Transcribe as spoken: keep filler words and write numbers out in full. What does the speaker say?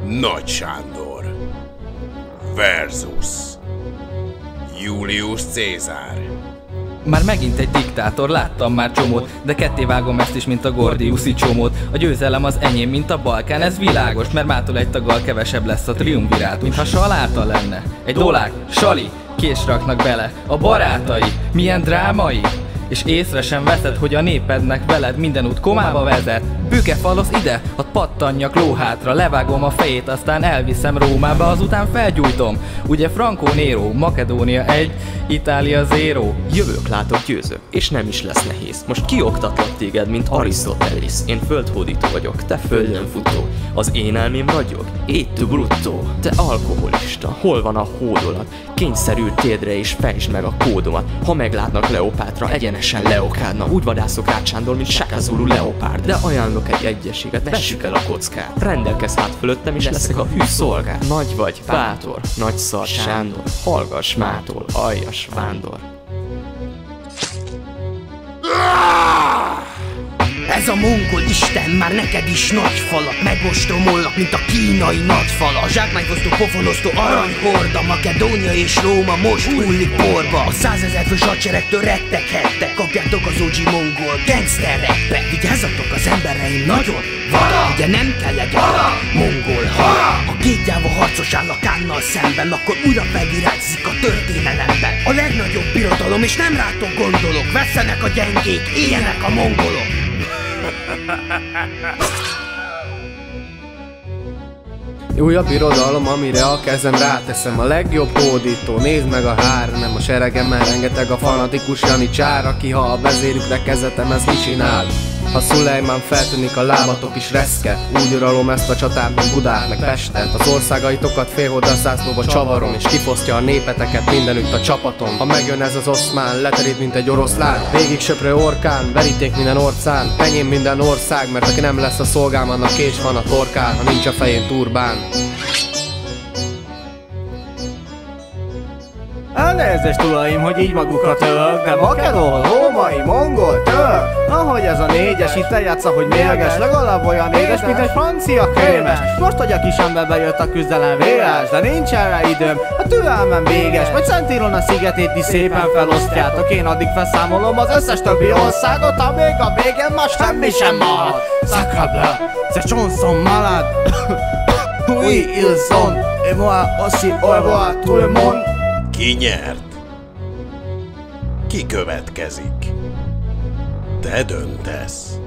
Nagy Sándor versus Julius Cézár. Már megint egy diktátor, láttam már csomót, de ketté vágom ezt is, mint a gordiuszi csomót. A győzelem az enyém, mint a Balkán, ez világos, mert mától egy taggal kevesebb lesz a triumvirátus. Mintha saláta lenne, egy dolák, sali, kés raknak bele a barátai, milyen drámai. És észre sem veszed, hogy a népednek veled minden út komába vezet. Bükefalosz ide, hadd pattanjak lóhátra, levágom a fejét, aztán elviszem Rómába, azután felgyújtom. Ugye Franco Nero, Makedónia egy, Itália zero. Jövök, látok, győzök, és nem is lesz nehéz. Most kioktatlak téged, mint Arisztotelész. Én földhódító vagyok, te földön futó. Az én elmém ragyog, éttu bruttó. Te alkoholista, hol van a hódolat? Kényszerül térdre és fejtsd meg a kódomat. Ha meglátnak Leopátra, egyenesen leokádna. Úgy vadászok rád, Sándor, mint Shaka Zulu leopárd. De ajánlok egy egyességet, vessük el a kockát. Rendelkezz hát fölöttem, és leszek a hű szolgát. Nagy vagy, bátor, nagy szar Sándor. Hallgass mától, aljas vándor. Ez a mongol isten már neked is nagy falat megostromolnak, mint a kínai nagyfala. A zsákmányfosztó, pofonosztó aranyhorda, Makedónia és Róma most hullik porba. A százezer fős hadseregtől retteghettek, kapjátok az o gé mongol gangster rapbe. Vigyázzatok az embereim, nagyon vara, ugye nem kell legyen mongol hara. Ha két gyáva harcos áll a Kánnal szemben, akkor újra felvirágzik a történelemben. A legnagyobb birodalom, és nem rátok gondolok, vesszenek a gyengék, éljenek a mongolok. Újabb birodalom, amire a kezem ráteszem. A legjobb hódító, nézd meg a hár. Nem a seregemmel rengeteg a fanatikus janicsár, aki ha a vezérükre kezetem, ez mit csinál? Ha Szulejmán feltűnik, a lábatok is reszket. Úgy uralom ezt a csatát, mint Budát meg Pestet. Az országaitokat félholddal zászlóba csavarom, és kifosztja a népeteket mindenütt a csapatom. Ha megjön ez az oszmán, leterít, mint egy oroszlán. Végig söprő orkán, veríték minden orcán. Enyém minden ország, mert aki nem lesz a szolgám, annak kés van a torkán, ha nincs a fején turbán. Elnézést, uraim, hogy így magukat ölök, de makedón, római, mongol, török. Ahogy ez a négyes itt eljátsza, hogy mérges, legalább olyan édes, mint egy francia krémes. Most, hogy a kis emberbe jött a küzdelem véres, de nincs erre időm, a türelmem véges. Majd Szent Ilona szigetét is szépen felosztjátok, én addig felszámolom az összes többi országot, amíg a végén már semmi sem marad. Sacre c'est chanson malade. Oui, ils sont, et moi aussi, au revoir tout le monde. Ki nyert? Ki következik? Te döntesz.